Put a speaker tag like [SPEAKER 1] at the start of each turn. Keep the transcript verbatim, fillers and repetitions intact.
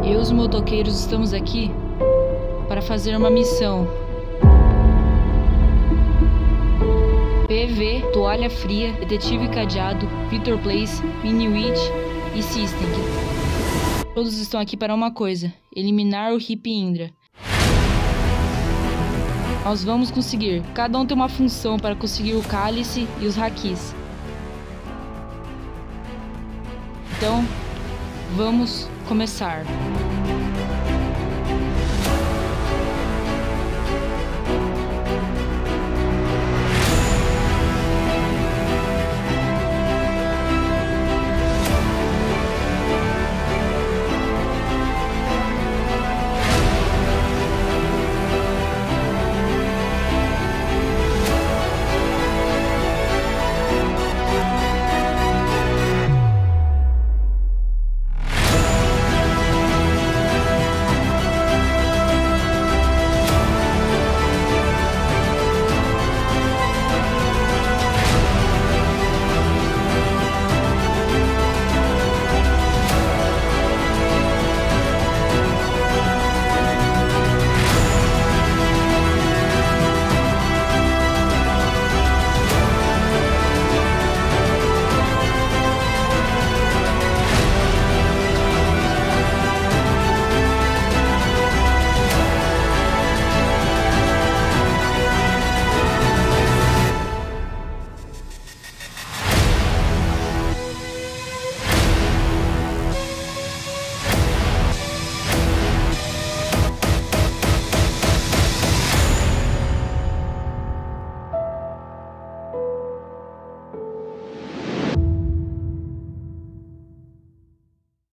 [SPEAKER 1] Eu e os motoqueiros estamos aqui para fazer uma missão. P V, Toalha Fria, Detetive Cadeado, Victor Place, Mini-Witch e System. Todos estão aqui para uma coisa: eliminar o Hip Indra. Nós vamos conseguir. Cada um tem uma função para conseguir o cálice e os hakis. Então, vamos começar.